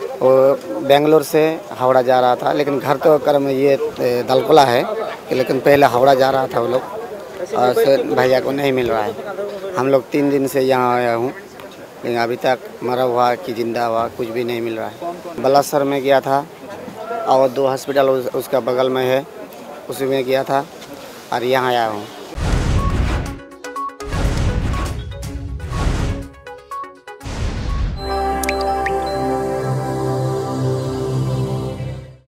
वो बेंगलोर से हावड़ा जा रहा था, लेकिन घर तो कर्म ये दलकोला है, लेकिन पहले हावड़ा जा रहा था वो लोग, और फिर भैया को नहीं मिल रहा है। हम लोग 3 दिन से यहाँ आया हूँ, लेकिन अभी तक मरा हुआ कि जिंदा हुआ कुछ भी नहीं मिल रहा है। बलासर में गया था और 2 हॉस्पिटल उसका बगल में है, उसी में गया था और यहाँ आया हूँ।